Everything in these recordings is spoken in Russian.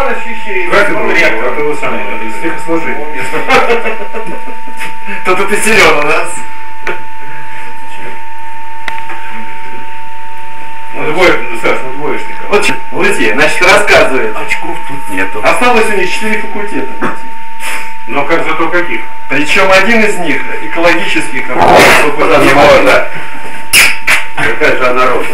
ощущение. Как это вы сами, стихосложение. Кто-то ты силен у нас. Двоечника. Вот, Лытье, значит, рассказывает. Очков тут нету. Осталось у них 4 факультета. Но как зато каких? Причем один из них экологический, как да. Какая же она ровная.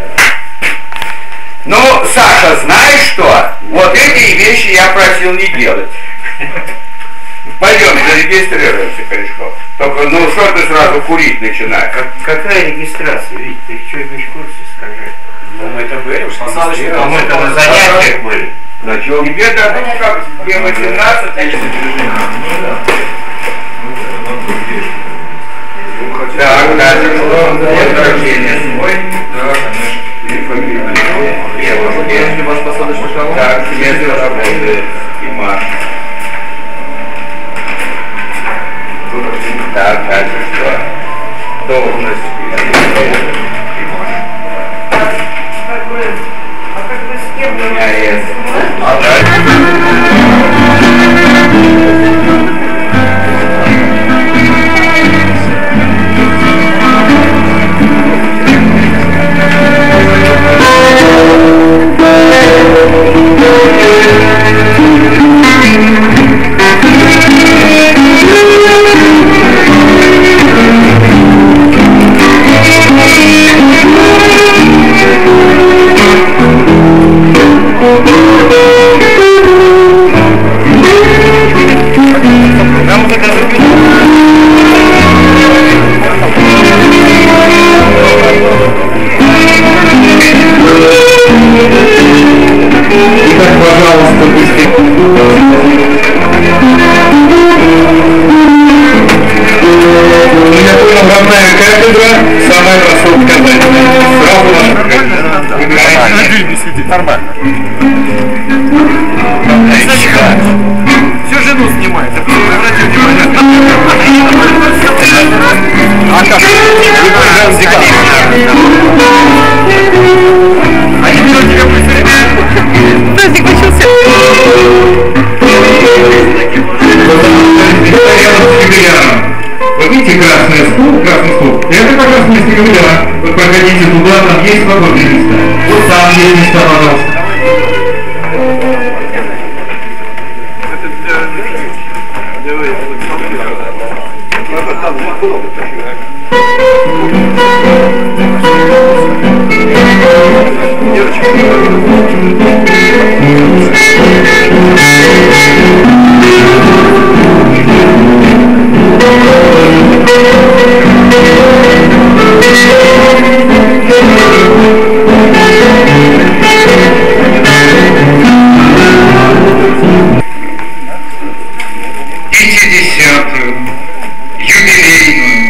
Ну, Саша, знаешь что? Вот эти вещи я просил не делать. Пойдем, зарегистрируемся, Корешков. Только, ну что ты сразу курить начинаешь? Какая регистрация? Вить, ты что-нибудь в курсе, скажи. Ну мы это были, уж а мы это на занятиях были. Значит, тебе дадут как где 18 тысяч. Так, дальше что? День рождения свой. Да, конечно. И фамилия. Девушки. Ваш посадочный шагов. Так, место работы. И Маш. Так, дальше что? Должность. А как бы с кем? У меня есть. А Нормально. Всю жену снимает. Обрати внимание. А как? Они берут тебя присоединить. Тазик начался. Вот видите красный стул? Это как раз место Гавриила. Вы проходите туда, там есть свободные места. Вот там есть места, пожалуйста. Юбилейную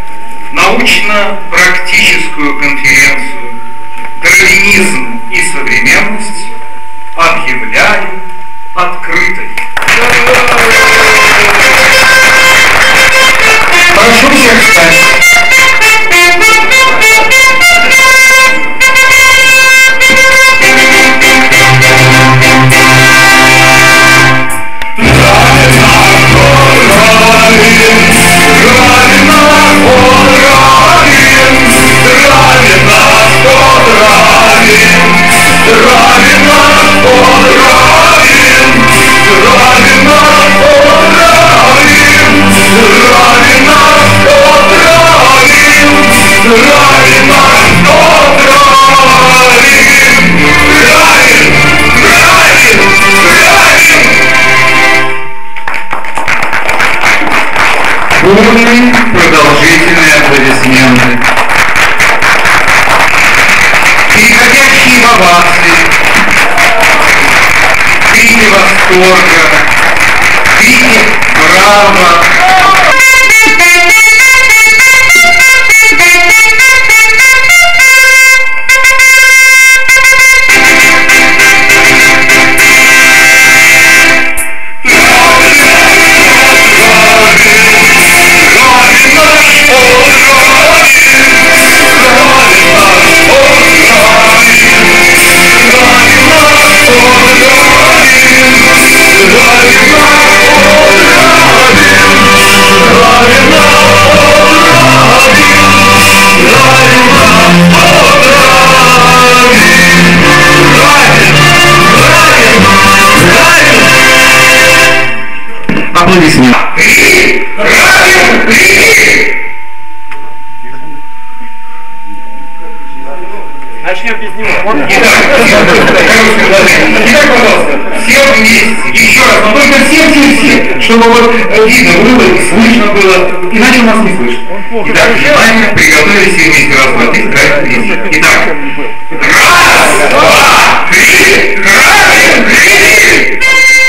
научно-практическую конференцию «Дарвинизм и современность» объявляю открытой. Прошу всех встать. Бурные, продолжительные аплодисменты. Переходящие в овации, крики восторга, крики «Браво!». вместе, еще раз, но только все, чтобы вот видно было и слышно было, иначе нас не слышно. Итак, внимание, приготовились все вместе, раз, два, три, играть вместе. Итак, раз, два, три, раз, три.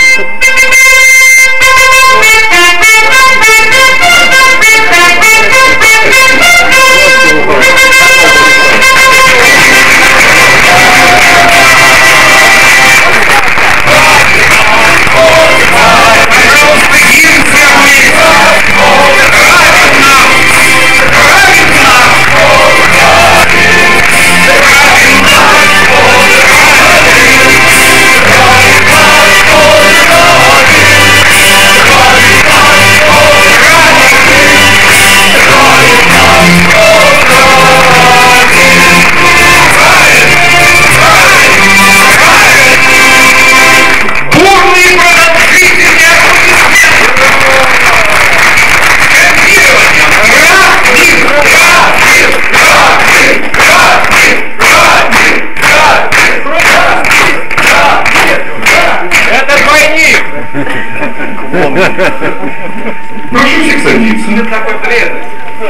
Прошу всех садиться. Это такой бледный.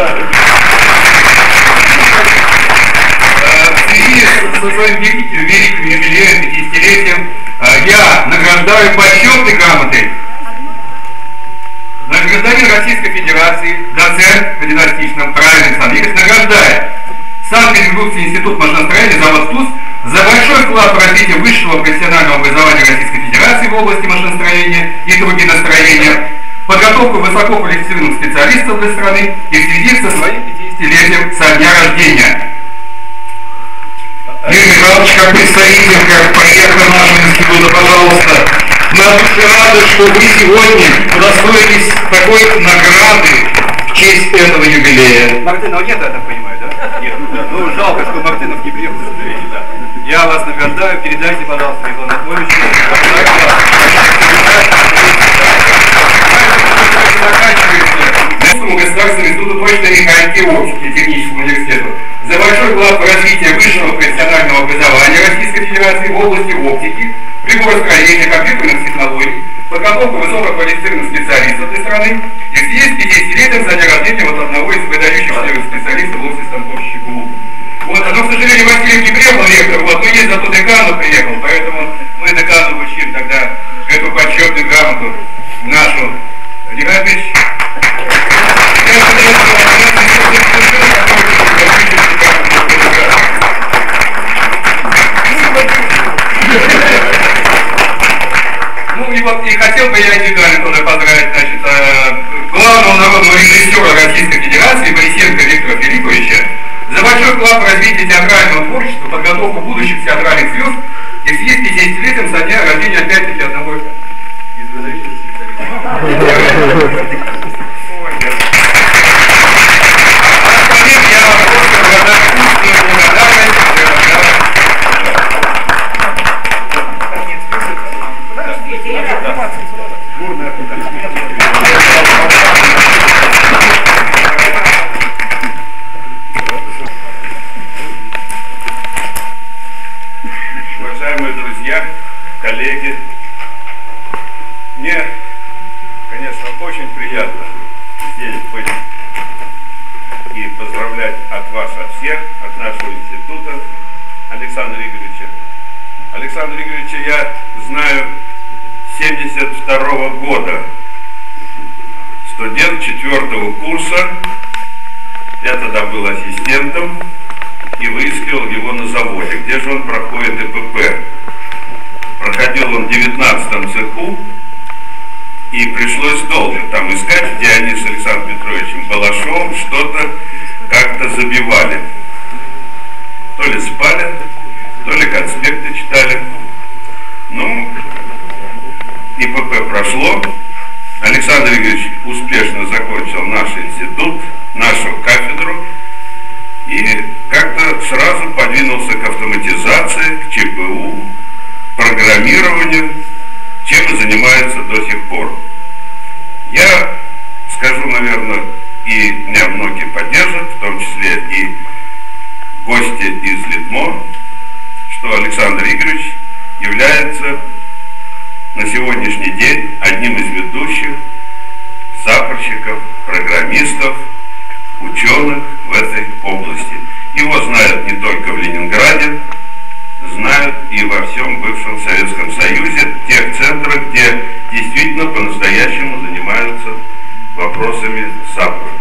В связи со своим великим юбилеем, 50-летием, я награждаю почетной грамотой гражданин Российской Федерации, доцент, кандидат истинном праве Александр Игоревич, награждает Санкт-Петербургский институт машиностроения, завод ТУЗ за большой вклад в развитие высшего профессионального образования Российской Федерации в области машиностроения и турбиностроения, подготовку высококвалифицированных специалистов для страны и в связи со своим 50-летием со дня рождения. Юрий Михайлович, как представитель, как проектор нашего института, пожалуйста, мы от души рады, что вы сегодня удостоились такой награды в честь этого юбилея. Мартынова нет, я так понимаю, да? Нет. Ну, жалко, что Мартынов не приехал, к сожалению, да. Я вас награждаю, передайте, пожалуйста, Михаилу Анатольевичу. Государственному институту точной механики и оптики Техническому университету за большой вклад в развитие высшего профессионального образования Российской Федерации в области оптики, приборостроения, компьютерных технологий, подготовку высококвалифицированных специалистов для страны и в связи с 50-летием со дня рождения вот одного из выдающихся специалистов в области станковщики ГУ. Вот, но, к сожалению, Васильев не приехал, ректор, вот, но есть зато декану приехал, поэтому мы декану вручим тогда эту почетную грамоту нашу. Николай Ильич, ну и вот и хотел бы я индивидуально тоже поздравить, значит, главного народного режиссера Российской Федерации Борисенко Виктора Филипповича за большой вклад в развитие театрального творчества, подготовку будущих театральных звезд и в связи с 50-летием со дня рождения опять-таки одного из выдающихся специалистов. Уважаемые друзья, коллеги, мне, конечно, очень приятно здесь быть и поздравлять от вас, от всех, от нашего института Александра Игоревича. Александра Игоревича я знаю с 1972 года, студент 4-го курса, я тогда был ассистентом и выискивал его на заводе, где же он проходит ИПП. Проходил он в 19-м цеху, и пришлось долго там искать, где они с Александром Петровичем Балашовым что-то как-то забивали. То ли спали, то ли конспекты читали. Ну, ИПП прошло. Александр Игоревич успешно закончил наш институт, нашу кафедру, и как-то сразу подвинулся к автоматизации, к ЧПУ, программированию, чем и занимается до сих пор. Я скажу, наверное, и меня многие поддержат, в том числе и гости из Литмо, что Александр Игоревич является на сегодня сегодняшний день одним из ведущих сапорщиков, программистов, ученых в этой области. Его знают не только в Ленинграде, знают и во всем бывшем Советском Союзе, в тех центрах, где действительно по-настоящему занимаются вопросами сапора.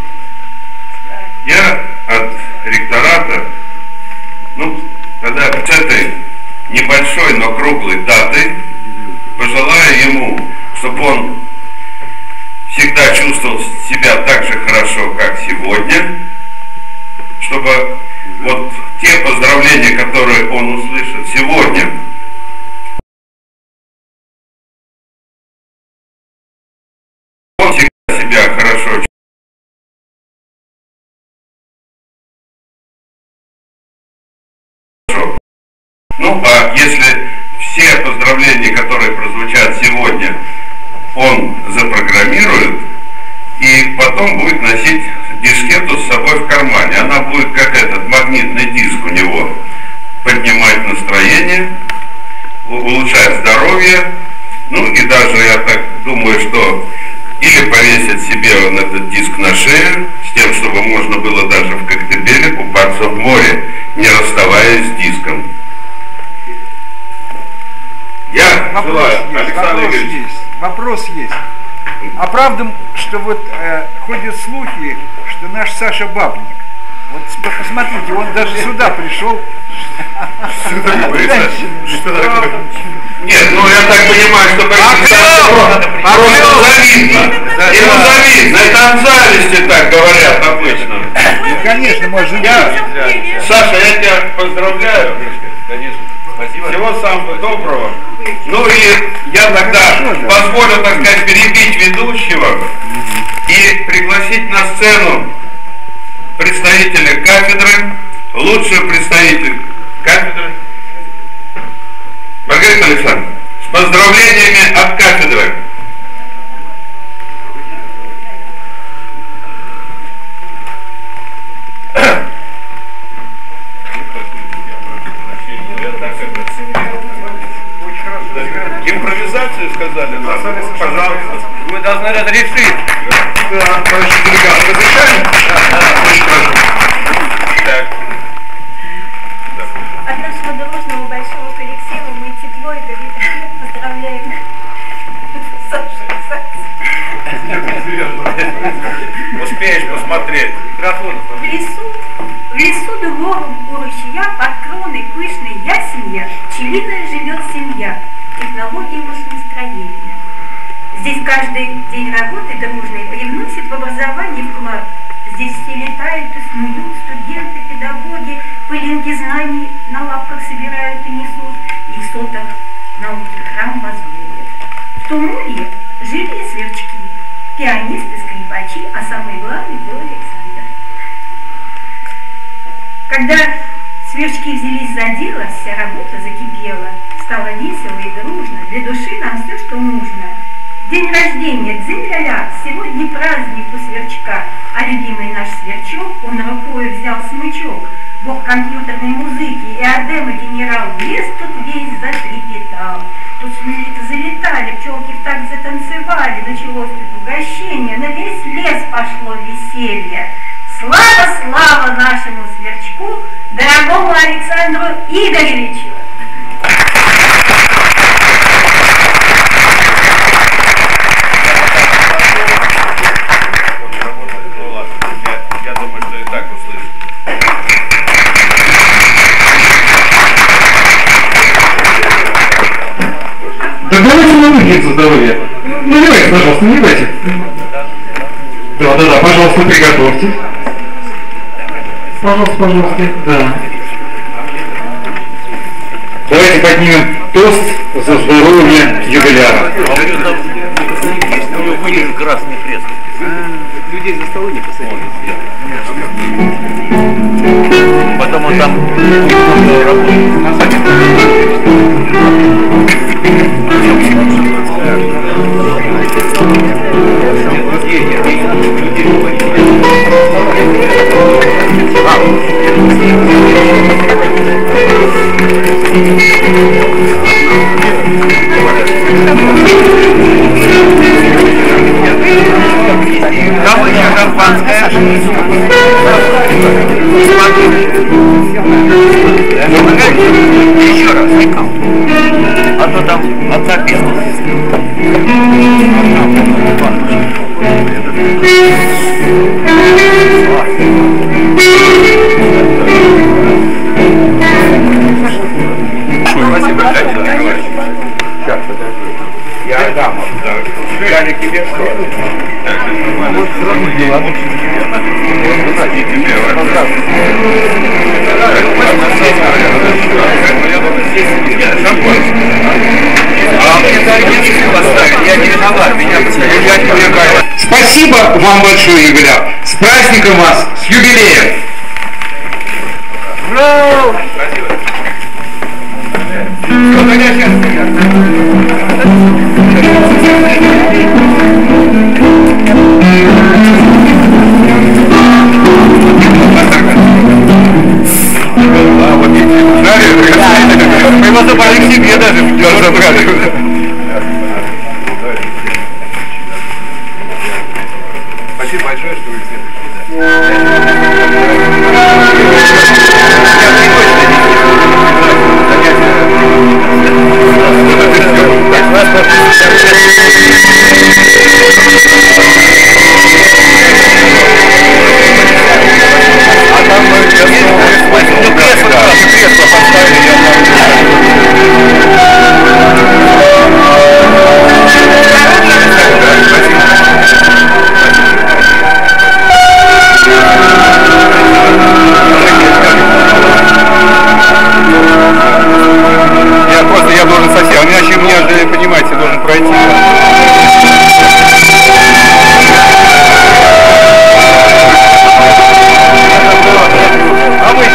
Я от ректората, тогда с этой небольшой, но круглой датой пожелаю ему, чтобы он всегда чувствовал себя так же хорошо, как сегодня, чтобы вот те поздравления, которые он услышит сегодня, он всегда себя хорошо чувствует. А если все поздравления, которые прозвучат сегодня, он запрограммирует и потом будет носить дискету с собой в кармане. Она будет как этот магнитный диск у него поднимать настроение, улучшать здоровье, и даже я так думаю, что или повесить себе он этот диск на шею, с тем, чтобы можно было даже в Коктебеле купаться в море, не расставаясь с диском. Я желаю, Александр Игоревич. Вопрос есть. А правда, что вот ходят слухи, что наш Саша бабник. Вот посмотрите, он даже сюда пришел. Нет, я так понимаю, что просто завидно. Ему завидно. Это от зависти так говорят обычно. Конечно, может быть. Саша, я тебя поздравляю. Конечно. Спасибо. Всего самого доброго. И я тогда позволю, так сказать, перебить ведущего и пригласить на сцену представителя кафедры, лучший представитель кафедры, Маргарита Александровна, с поздравлениями от кафедры. Импровизацию сказали, да? Пожалуйста. Вы должны разрешить. Да, товарищ делегат, разрешаем? Так. От нашего дружного большого коллектива мы тепло и горячо поздравляем Сашу. Успеешь посмотреть. В лесу дубовом у ручья под кроной пышной ясенья пчелиная живет семья, технологии машиностроения. Здесь каждый день работы дружной привносит в образование вклад. Здесь все летают и снуют, студенты, педагоги, пылинки знаний на лапках собирают и несут, и в сотах науки храм возводят. В том улье жили сверчки, пианисты, скрипачи, а самый главный был Александр. Когда сверчки взялись за дело, вся работа закипела, стало весело и дружно, для души нам все, что нужно. День рождения, дзынь-ля-ля, сегодня праздник у сверчка, а любимый наш сверчок, он рукой взял смычок, бог компьютерной музыки и адема-генерал, лес тут весь затрепетал. Тут смелито залетали, пчелки в такт затанцевали, началось тут угощение, на весь лес пошло веселье. Слава, слава нашему сверчку, дорогому Александру Игоревичу! Я думаю, что и так услышит. Так давайте на выход за здоровье. Наливайте, пожалуйста, наливайте. Да, пожалуйста, приготовьте. Пожалуйста, да. Давайте поднимем тост за здоровье юбиляра. У него будет красный крест. Людей за столы не посадили. Потом он там будет работать. А Еще раз, а то там одна песня. Спасибо, сейчас, подожди. Я дам. Дали тебе что? Спасибо вам большое, Юбиляр. С праздником вас, с юбилеем! Мы его забрали к себе даже. Спасибо большое, что вы все я должен совсем, иначе у меня же, понимаете, должен пройти. А вы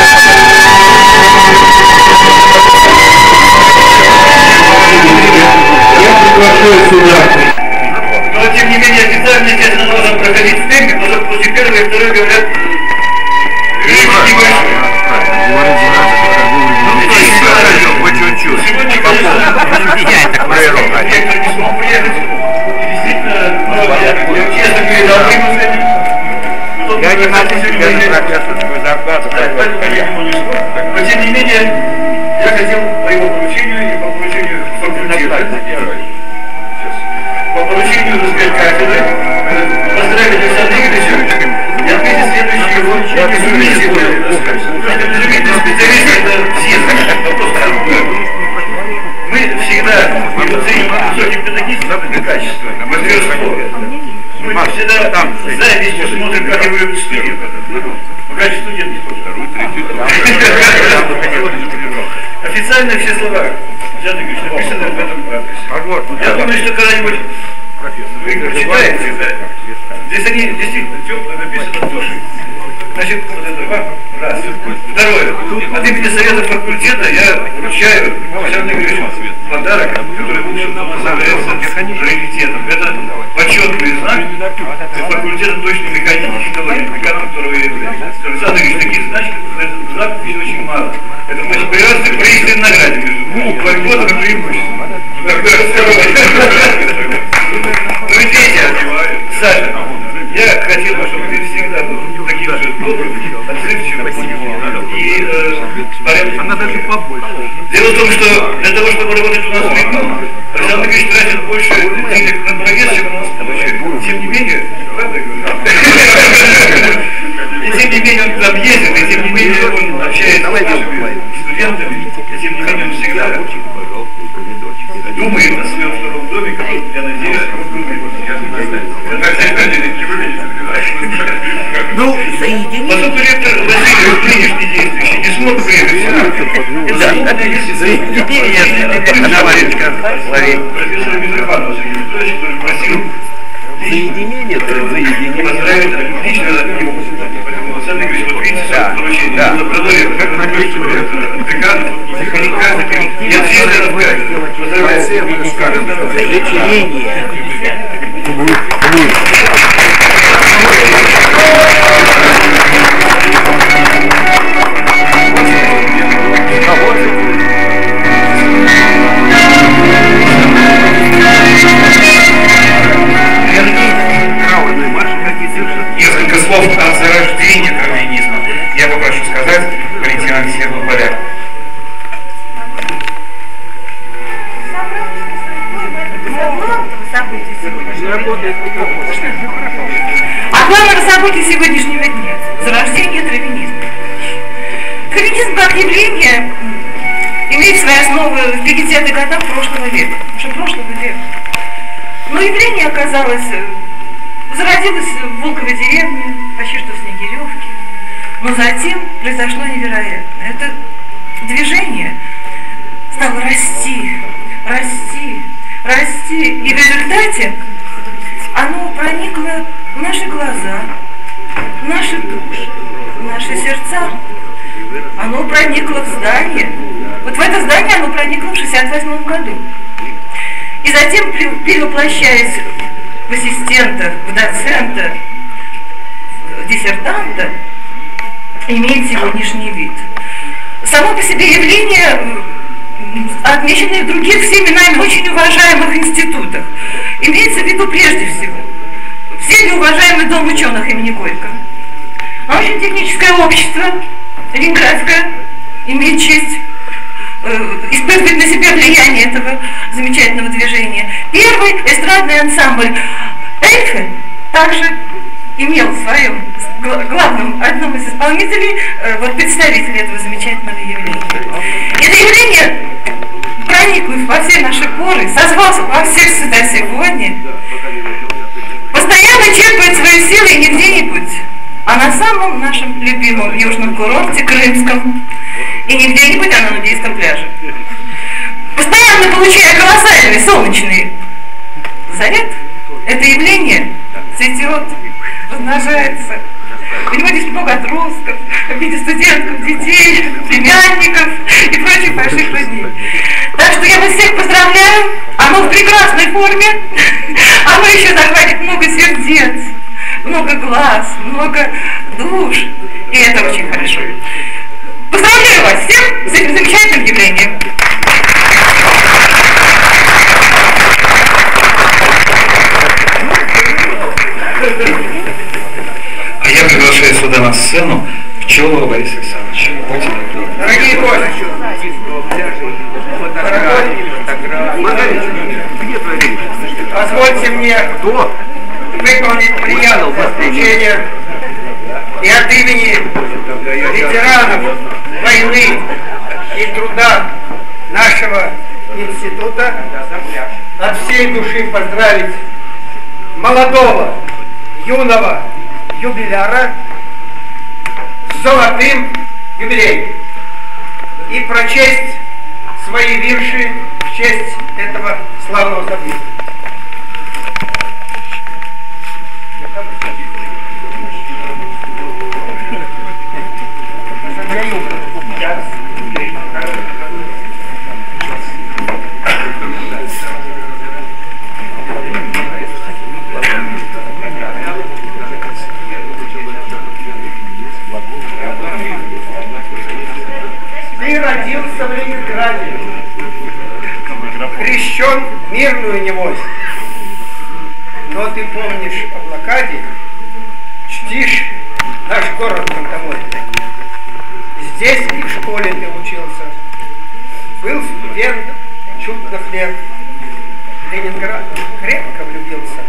Но тем не менее официально, естественно, должен проходить в темпе, потому что после первого и второй говорят сегодня, конечно, директор не смог приехать. И действительно, я честно передал приглашение. Я не могу себе на профессорскую зарплату. Но тем не менее, я хотел по его поручению и по поручению факультета, по поручению, так сказать, кафедры, поздравить Александра Игоревича и отметить следующие его изумительные, специалисты, это все вопрос. Мы всегда не ценим высоких педагогических качеств, мастерство. Мы всегда с завистью смотрим, как его студент. Ну, конечно, студент не тоже. Официально все слова, Александр Игоревич, написаны в этом адресе. Я думаю, что когда-нибудь вы прочитаете, здесь они действительно тепло написаны от души. Значит, вот это раз. Второе. От имени Совета факультета я вручаю Александру Игоревичу подарок, который, в общем-то, является приоритетом. Это почетный знак факультета точной механики, эконом, которого я являюсь. Александр Игоревич, таких значков, этот знак еще очень мало. Это значит превратно при истинной награде между факультетом и преимуществом. Ну ведь видите, Саша, я хотел бы, чтобы ты всегда был таким же добрым, отзывчивым и порядочным. Она даже побольше. Дело в том, что для того, чтобы работать у нас в ИК, Александр Игоревич тратит больше денег на прогресс, чем у нас получает. Тем не менее, правда я говорю? И тем не менее он там ездит, и тем не менее он общается с нашими студентами, и тем не менее он всегда думает о своем втором доме, который, я надеюсь, Ну, соединение. поскольку ректор Васильев, нынешний действующий, не смог приехать профессор Митрофанов Сергей Петрович, который просил Соединение, поздравить лично его. Поэтому Александр Игоревич, вот видите, свое поручение. Как написано, декан, я все это поздравляю. Несколько О главном событии сегодняшнего дня – зарождение травянизма. Травянизм как явление имеет свои основы в 50-х годах прошлого века, уже прошлого века. Но явление оказалось, зародилось в Волковой деревне, почти что в Снегиревке. Но затем произошло невероятное. Это движение стало расти, расти, расти. И в результате оно проникло в наши глаза, в наши души, в наши сердца. Оно проникло в здание. Вот в это здание оно проникло в 1968 году. И затем, перевоплощаясь в ассистента, в доцента, в диссертанта, имеет сегодняшний вид. Само по себе явление, отмеченное в других всеми нами очень уважаемых институтах, имеется в виду прежде всего всеми уважаемый дом ученых имени Горького. Научно-техническое общество Ленинградское имеет честь испытывать на себя влияние этого замечательного движения. Первый эстрадный ансамбль Эльфы также имел в своем главном, одном из исполнителей, представителей этого замечательного явления. Это явление, проникнув во все наши поры, созвался во всех сюда сегодня, постоянно черпает свои силы не где-нибудь, а на самом нашем любимом южном курорте Крымском, и не где-нибудь, а на нудийском пляже. Постоянно получая колоссальный солнечный заряд, это явление цветет, размножается. У него здесь много отростков в виде студентов, детей, племянников и прочих больших людей. Так что я вас всех поздравляю, оно в прекрасной форме, оно еще захватит много сердец, много глаз, много душ, и это очень хорошо. Поздравляю вас всех с этим замечательным явлением. А я приглашаю сюда на сцену Пчелова Бориса Александровича. Будьте добры. Дорогие гости, позвольте мне выполнить приятное поручение и от имени ветеранов войны и труда нашего института от всей души поздравить молодого, юного юбиляра с золотым юбилеем и прочесть свои вирши в честь этого славного события. Ты родился в Ленинграде, крещен мирную неволю, но ты помнишь о блокаде, чтишь наш город фронтовой. Здесь и в школе ты учился, был студентом, чудных лет, в Ленинград крепко влюбился.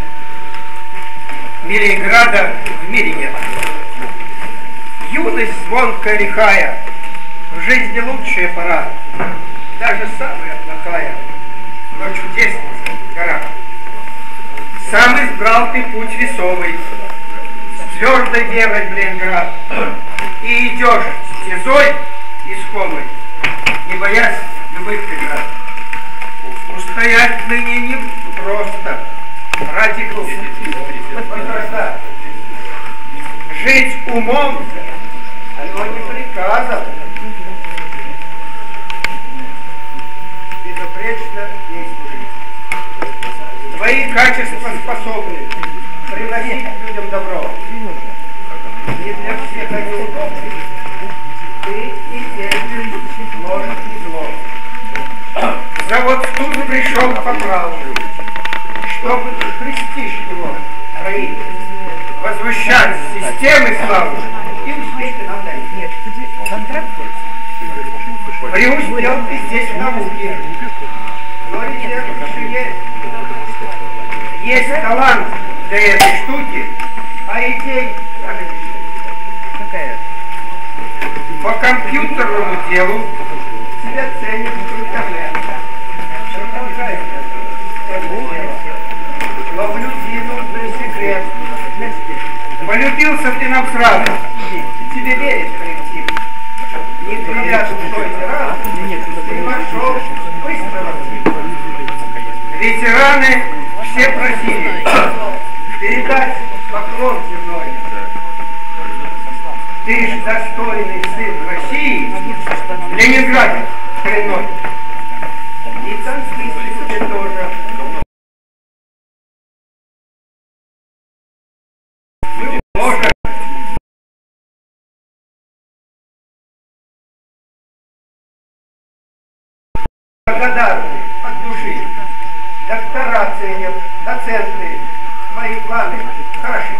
Милей града в мире нет. Юность звонкая лихая, в жизни лучшая пора, даже самая плохая, но чудесница гора. Сам избрал ты путь весовый, с твердой верой в Ленинград, и идешь стезой искомой, не боясь любых преград. Устоять ныне не просто, ради красоты. Жить умом, оно не приказано. Безупречно ей служить. Твои качества способны приносить людям добро. Не для всех они удобны, ты и терпишь ложь и зло. Завод тут пришел по праву, чтобы престиж его роить, возвещать системы славы и успехи нам дать. Преуспел ты здесь в науке, но резерв еще есть. есть талант для этой штуки, а идей даже не считаю. По компьютерному делу себя ценит интернет. Ловлю нужный секрет. Полюбился ты нам сразу. Тебе верить коллектив. Не приятно стойте раз. Ты вошел быстро в актив. Ветераны все просили передать поклон земной. Ты ж достойный сын России, Ленинградец коренной. И танкисты тебе тоже. Вы тоже. Благодарны от души. Доктора ценят, доценты, твои планы хороши.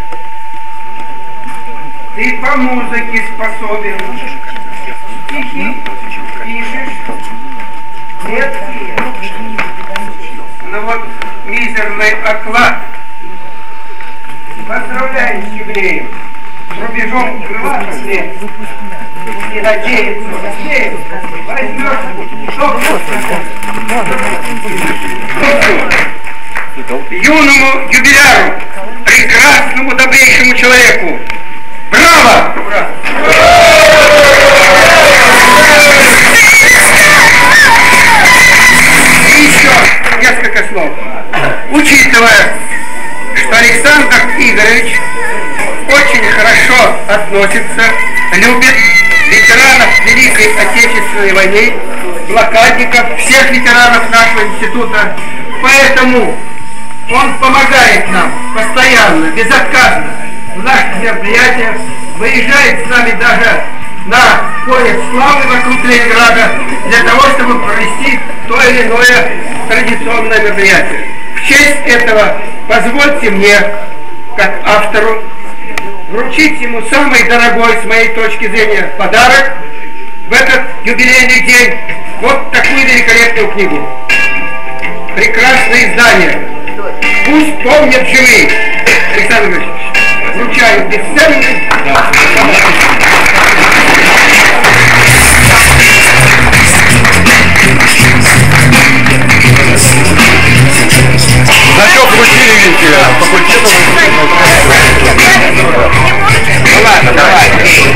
Ты по музыке способен, стихи пишешь, редкие, но вот мизерный оклад. Поздравляю с юбилеем, рубежом крылатых лет, и надеяться успеем, возьмешь юному юбиляру, прекрасному добрейшему человеку. Браво! Ура! И еще несколько слов. Учитывая, что Александр Игоревич очень хорошо относится, любит ветеранов Великой Отечественной войны, блокадников, всех ветеранов нашего института, поэтому он помогает нам постоянно, безотказно в наших мероприятиях, выезжает с нами даже на поезд славы вокруг Ленинграда для того, чтобы провести то или иное традиционное мероприятие. В честь этого позвольте мне, как автору, вручить ему самый дорогой, с моей точки зрения, подарок в этот юбилейный день. Вот такую великолепную книгу. Прекрасное издание. Пусть помнят живые. Александр Ильич, вручаю бесценный. Значок вручили, видите, факультетом. Ну ладно, давай.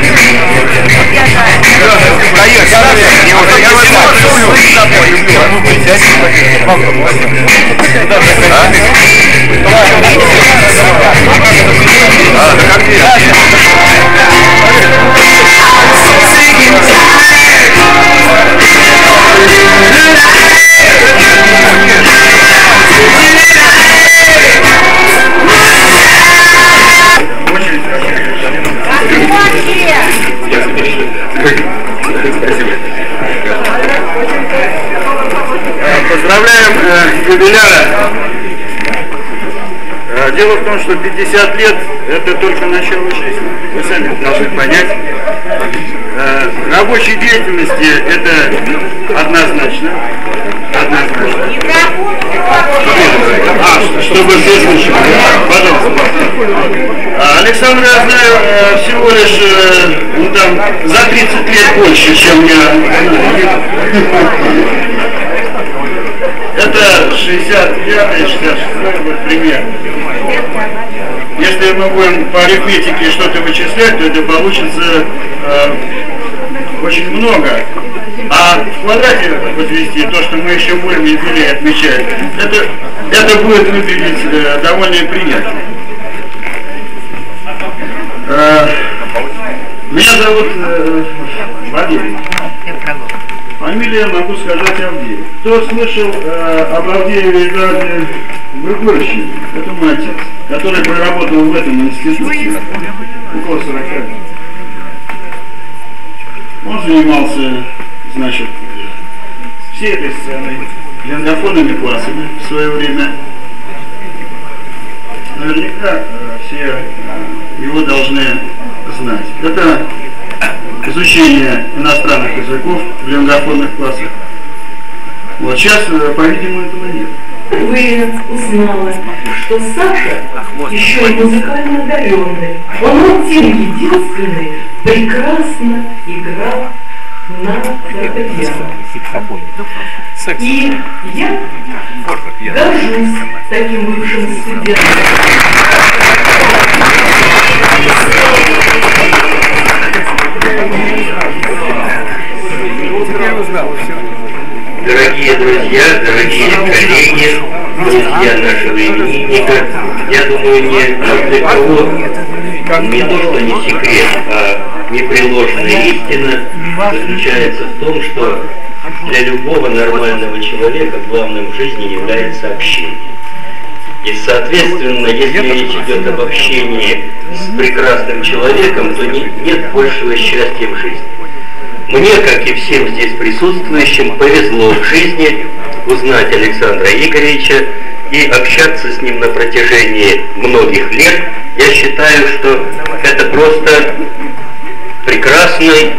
Поздравляем юбиляра. Дело в том, что 50 лет – это только начало жизни. Вы сами должны понять. Рабочей деятельности это однозначно. Чтобы все слушали. Пожалуйста. Александра я знаю всего лишь за 30 лет больше, чем я. Это 65-й, 66-й примерно. Если мы будем по арифметике что-то вычислять, то это получится очень много. А в квадрате возвести то, что мы еще будем юбилей отмечать, это будет выглядеть довольно приятно. Меня зовут Владимир. Фамилия, могу сказать, Авдеев. Кто слышал об Авдееве Эдуарде Григорьевиче? Это мой отец, который проработал в этом институте около 40 лет. Он занимался, значит, всей этой сценой, лингофонными классами в свое время. Наверняка все его должны знать. Это изучение иностранных языков в лингофонных классах. Вот сейчас, по-видимому, этого нет. Узнала, что Саша еще и музыкально одаренный. Он один единственный прекрасно играл на фортепиано. И я горжусь таким бывшим студентом. Дорогие друзья, дорогие коллеги, друзья нашего именинника, я думаю, ни для кого не то, что не секрет, а непреложная истина заключается в том, что для любого нормального человека главным в жизни является общение. И, соответственно, если речь идет об общении с прекрасным человеком, то нет большего счастья в жизни. Мне, как и всем здесь присутствующим, повезло в жизни узнать Александра Игоревича и общаться с ним на протяжении многих лет. Я считаю, что это просто прекрасной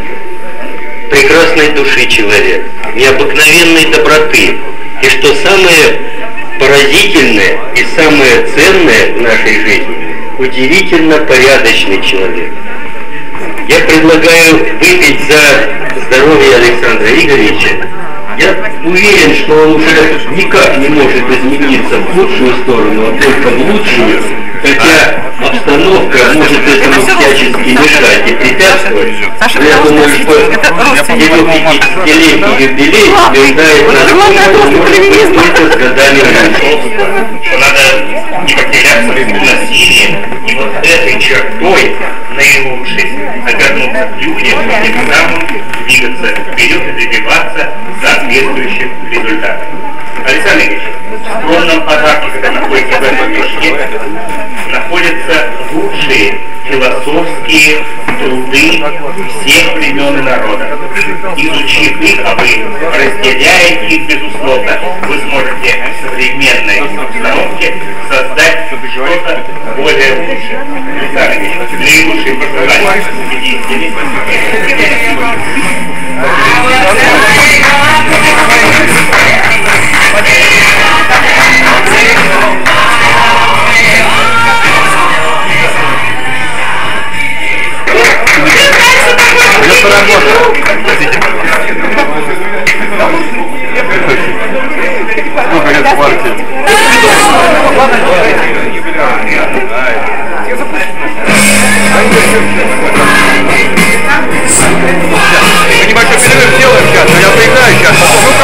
души человек, необыкновенной доброты. И что самое поразительное и самое ценное в нашей жизни, удивительно порядочный человек. Я предлагаю выпить за здоровье Александра Игоревича. Я уверен, что он уже никак не может измениться в худшую сторону, а только в лучшую, хотя обстановка может этому всячески мешать и препятствовать. Но я думаю, что его 50-летний юбилей утверждает нас, что может быть с годами раньше. Надо не потеряться в насилии, и вот этой чертой наилучшей обернуться к людям, и тем самым двигаться вперед и добиваться соответствующих результатов. Александр Ильич, в скромном подарке, который находится в этом мешке, находятся лучшие философские труды всех племен и народов. Изучив их, а вы разделяете их, безусловно, вы сможете в современной обстановке создать что-то более лучшее. Александр Ильич, наилучшие пожелания. Мы небольшой перерыв сделаем сейчас, но я поиграю сейчас.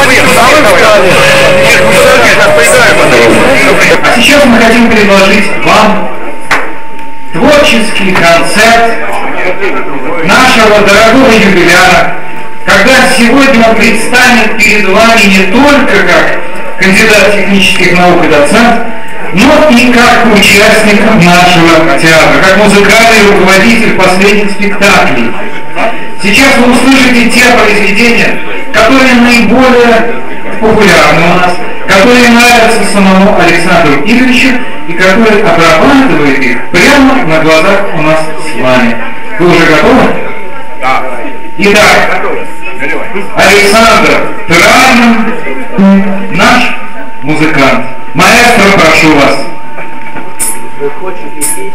А сейчас мы хотим предложить вам творческий концерт нашего дорогого юбиляра, когда сегодня он предстанет перед вами не только как кандидат технических наук и доцент, но и как участник нашего театра, как музыкальный руководитель последних спектаклей. Сейчас вы услышите те произведения, которые наиболее популярны у нас, которые нравятся самому Александру Игоревичу и который обрабатывает их прямо на глазах у нас с вами. Вы уже готовы? Да. Итак, Александр Транин, наш музыкант. Маэстро, прошу вас. Вы хотите песен?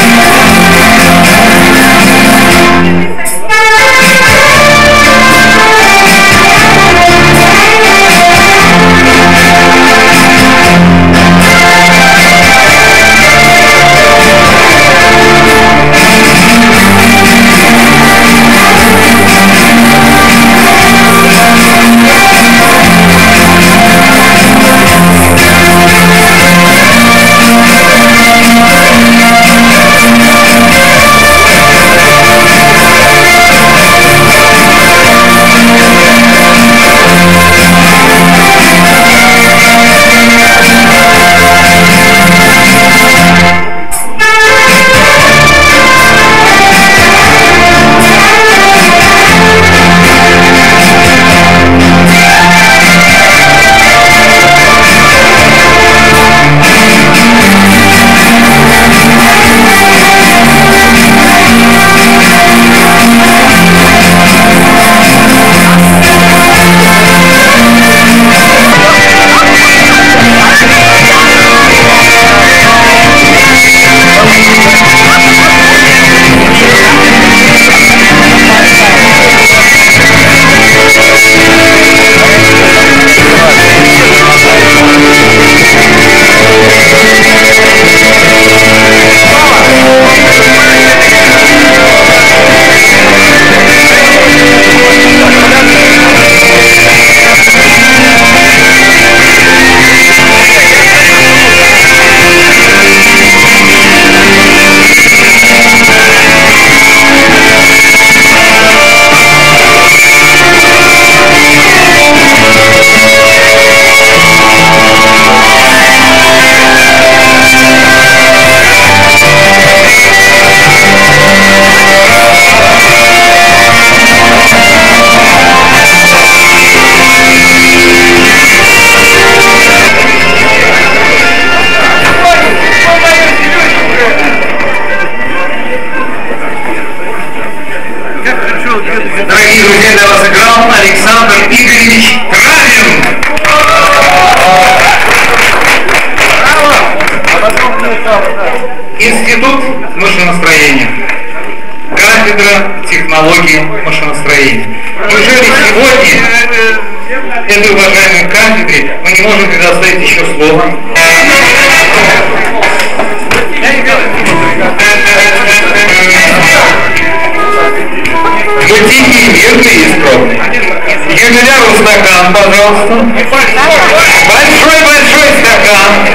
Thank you. Дорогие друзья, для вас играл Александр Игоревич Травин. Институт машиностроения. Кафедра технологии машиностроения. Неужели сегодня этой уважаемой кафедре мы не можем предоставить еще слово? Вы тихий, мирный и скромный. Юбиляру стакан, пожалуйста. Большой-большой стакан.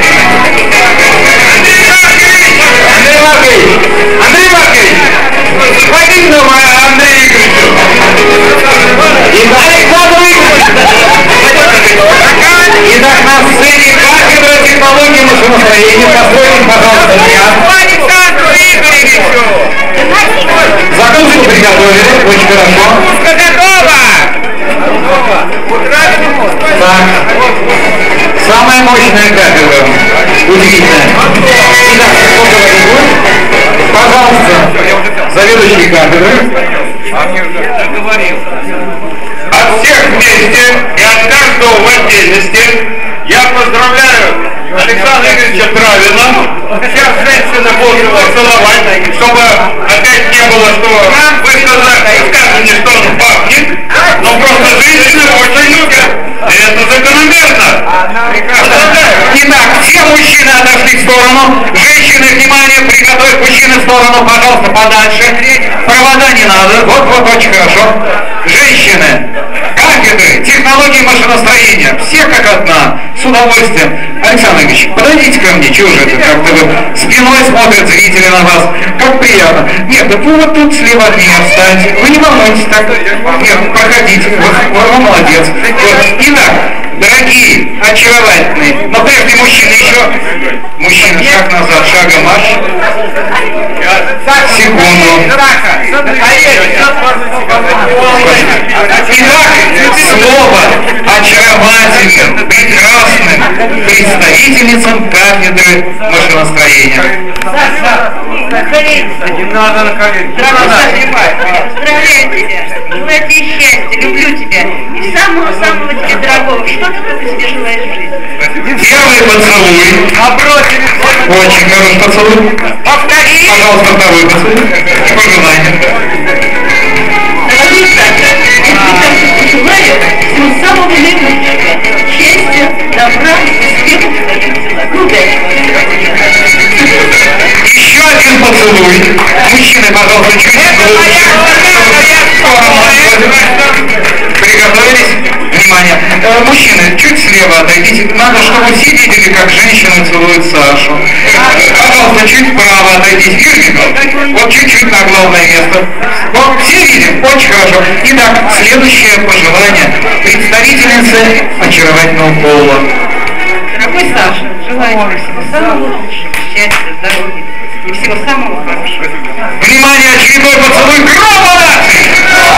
Андрей Маркович, сходите на Андрея Игоревича. Александр Игоревич. Итак, на сцене кафедра технологии машиностроения. Построим, пожалуйста, меня. Александру Игоревичу. Закуску приготовили, очень хорошо. Закуска готова! Так, самая мощная кафедра, удивительная. Итак, кто говорит? Пожалуйста, заведующий кафедры. От всех вместе и от каждого в отдельности я поздравляю Александра Игоревича Травина. Сейчас женщины будут его целовать, чтобы опять не было, что вы скажете, что он пахнет, но просто женщины очень любят. И это закономерно. Итак, все мужчины отошли в сторону. Женщины, внимание, приготовить мужчины в сторону, пожалуйста, подальше. Провода не надо. Вот, очень хорошо. Женщины, кафедры, технологии машиностроения, все как одна, с удовольствием. Александр Ильич, подойдите ко мне, чего же это, как-то вы спиной смотрят зрители на вас, как приятно. Нет, да вы вот тут слева от меня встаньте, вы не волнуйтесь так. Нет, проходите, вы молодец. Вот. Итак, дорогие, очаровательные, но прежде мужчины еще. Мужчина, шаг назад, шагом марш. Секунду. Итак, слово очаровательным, прекрасным представительницам кафедры машиностроения. Не надо на колени. Поздравляю тебя. Желаю тебе счастья, люблю тебя. И самого-самого тебе дорогого. Что ты только себе желаешь в жизни? Первый поцелуй. Очень хороший поцелуй. Повтори. Пожалуйста, второй поцелуй. И пожелание. Дорогой Саша, я тебе желаю всего самого наилучшего. Счастья, добра, успеха в твоих делах. Удачи. Еще один поцелуй. Мужчины, пожалуйста, чуть приготовились? Внимание. Мужчины, чуть слева отойдите. Надо, чтобы все видели, как женщины целуют Сашу. Пожалуйста, чуть вправо отойдите. Юрий Михайлович, вот чуть-чуть на главное место. Вот, все видим? Очень хорошо. Итак, следующее пожелание. Представительницы очаровательного пола. Дорогой Саша, желаю тебе всего самого лучшего, счастья, здоровья и всего самого хорошего. Внимание, очередной поцелуй. Грома нации!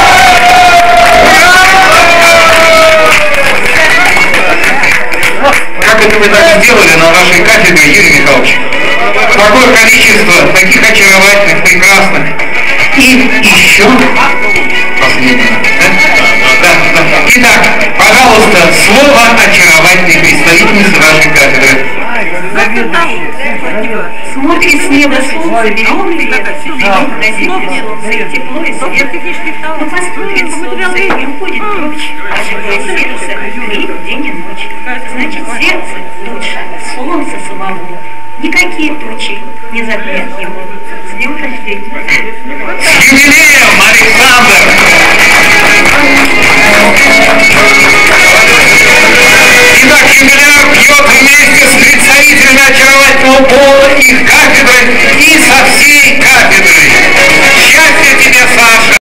Как это вы так сделали на вашей кафедре, Юрий Михайлович? Такое количество таких очаровательных, прекрасных. И еще последнее. Да? Итак, пожалуйста, слово очаровательной представительницы вашей кафедры. Смотрит с неба солнце, берет лет, берет на землю солнце, и тепло, и свет. Но посмотрит солнце и уходит прочь, а живое сердце греет день и ночь. Значит, сердце лучше солнца самого. Никакие тучи не затмят его. С днем рождения. С юбилеем, Александр! Итак, юбиляр пьет вместе с представителями очаровательного пола, их кафедры и со всей кафедрой. Счастья тебе, Саша!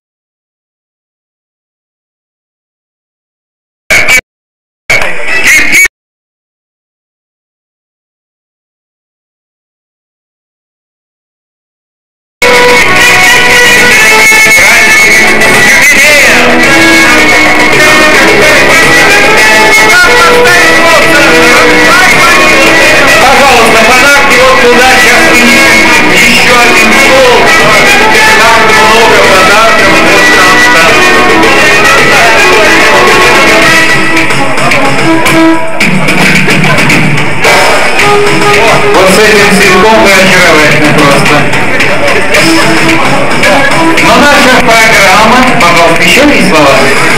наша программа, пожалуйста, еще есть слова?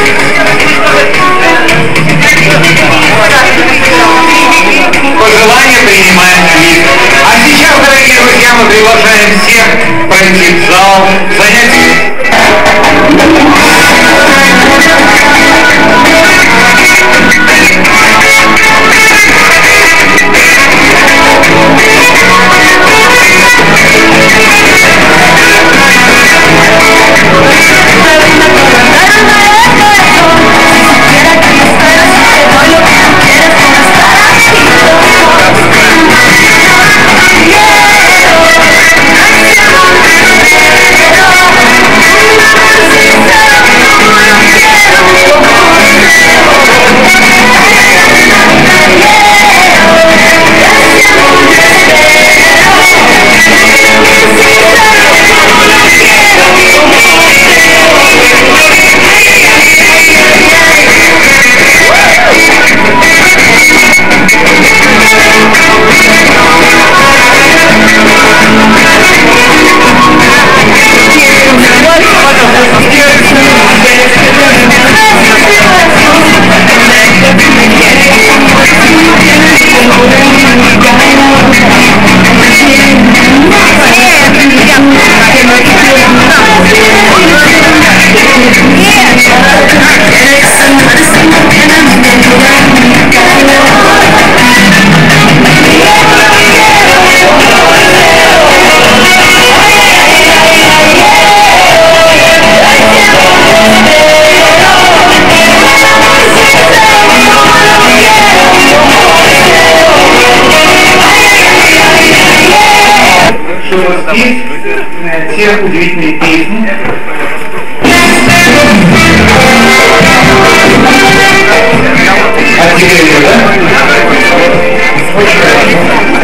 Пожелания принимаем на вид. А сейчас, дорогие друзья, мы приглашаем всех пройти в зал, занять... Те удивительные песни. Отделили, да? Очень хорошо.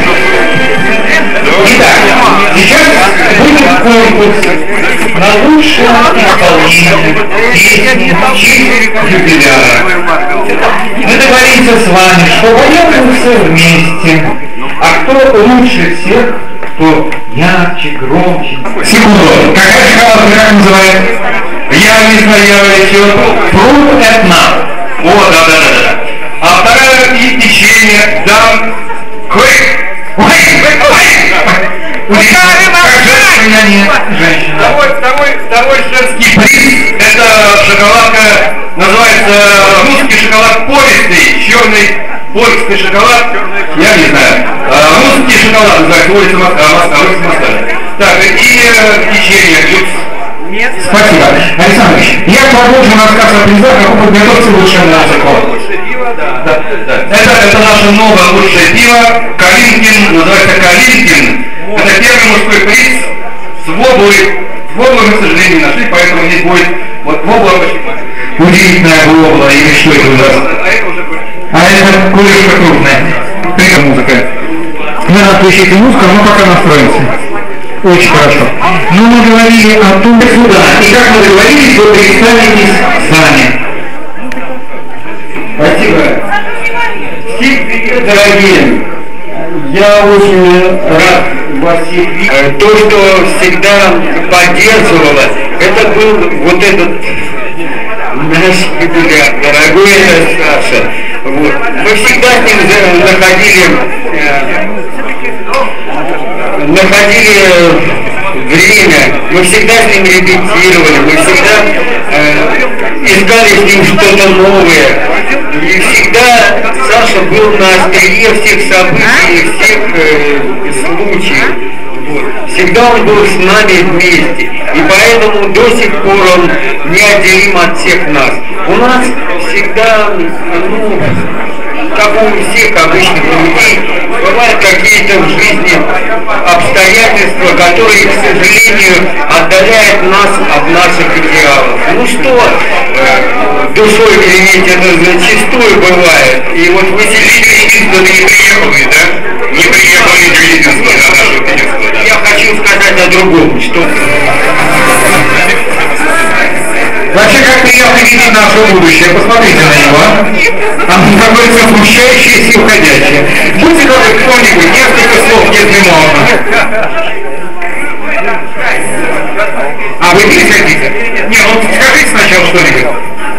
Итак, сейчас будет конкурс на лучшее исполнение песни в честь юбиляра. Мы договоримся с вами, что поем мы все вместе. А кто лучше всех, кто ярче, громче. Секунду, какая шкала, как называется? Я не знаю, еще пруд этна. О, да. А вторая печенье, дам, квейк. Второй женский приз, это шоколадка, называется русский шоколад пористый, черный пористый шоколад, я не знаю, русский шоколад называется, улица Москва. Так, и печенье, люкс. Спасибо. Александр Ильич, я продолжу рассказ о призах, как вы подготовьте лучшее музыку. Это наше новое лучшее пиво, Калинкин, называется Калинкин. Это первый мужской приз с воблой. Воблу мы, к сожалению, не нашли, поэтому здесь будет вот вобла. Удивительная вобла, или что это у нас? А это кое-что крупное. Прикольная музыка. Надо отключить музыку, но пока настроимся. Очень хорошо. Но мы говорили о том, сюда. И как мы договорились, вы представитесь сами. Спасибо. Всем привет, дорогие. Я очень рад вас всех видеть. То, что всегда поддерживало, это был вот этот наш юбиляр, дорогой Саша. Вот. Мы всегда с ним находили время, мы всегда с ним репетировали, мы всегда искали с ним что-то новое. И всегда Саша был на острие всех событий, всех случаев. Всегда он был с нами вместе. И поэтому до сих пор он неотделим от всех нас. У нас всегда, как у всех обычных людей, бывают какие-то в жизни обстоятельства, которые, к сожалению, отдаляют нас от наших идеалов. Ну что, душой греметь, это зачастую бывает. И вот вы сидите, не приехали, да? Не приехали из Витебска на нашу Витебску. Я хочу сказать о другом, что... Вообще, как приятно видеть наше будущее. Посмотрите на него. Оно какое-то смущающее и уходящее. Будьте добры, кто-нибудь, несколько слов, если можно. А вы здесь хотите? чем что-нибудь?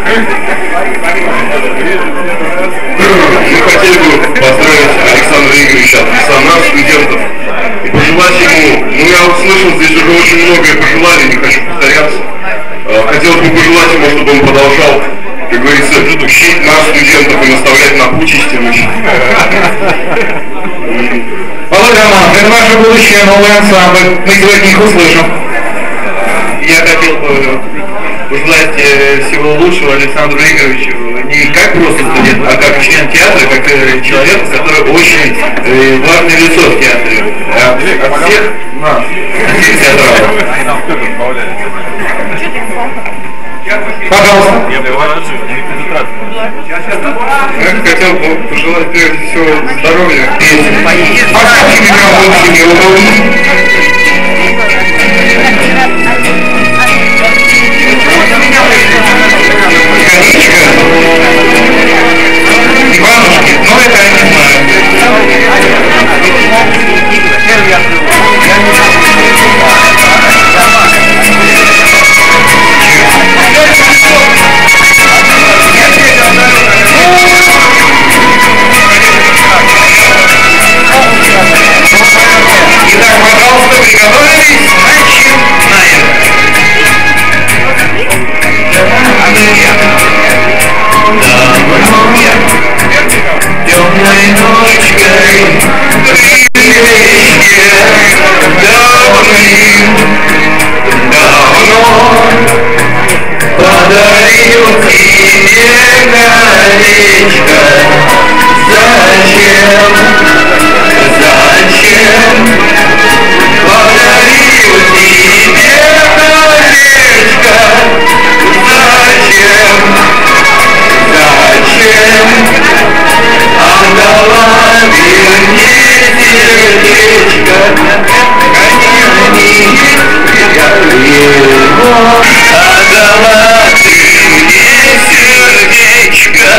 Мы хотели бы поздравить Александра Игоревича от лица нас, студентов, и пожелать ему, я услышал здесь уже очень многое пожелали, не хочу повторяться. Хотелось бы пожелать ему, чтобы он продолжал, как говорится, учить нас, студентов, и наставлять на путь истинный. Володя Романов, это ваше будущее, новый ансамбль. Мы сегодня их услышим. Я хотел бы пожелать всего лучшего Александру Игоревичу не как просто студент, а как член театра, как человек, который очень важное лицо в театре. От всех нас, от всех театралов. Пожалуйста. Я хотел бы пожелать прежде всего здоровья. Поставьте микрофон себе удобно. Конечка. Иванушки, но это я не знаю. Итак, пожалуйста, приготовились, начинаем. Темной ночкой давным-давно подарил тебе колечко. Зачем подарил тебе колечко? Зачем отдала мне сердечко? Конечно, отдала ты мне сердечко.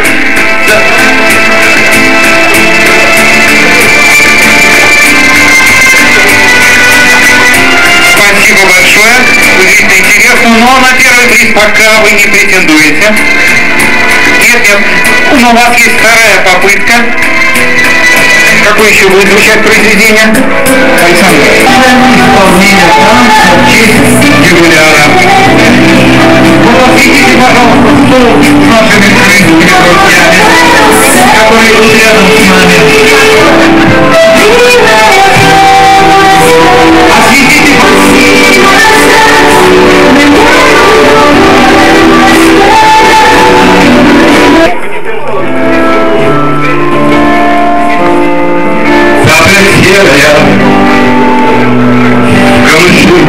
Спасибо большое. Удивительно интересно, но на первый приз пока вы не претендуете. Нет, но у вас есть вторая попытка. Какое еще будет звучать произведение? Александр. Исполнение танца в честь юбиляра. Вот видите, пожалуйста, стол с нашими крыльями, которые тут рядом с нами. Осветите Серая камыши,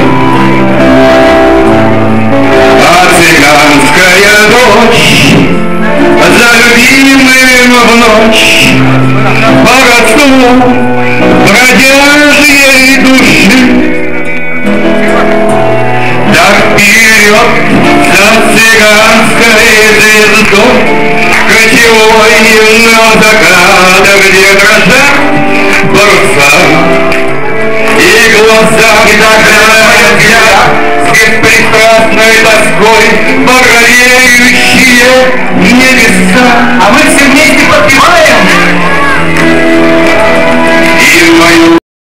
а цыганская дочь за любимым в ночь по родству бродяжьей души. Так вперед за цыганской звездой, кочевой на закатах, где дрожат паруса, и глаза глядят с беспристрастной тоской багровеющие небеса. А мы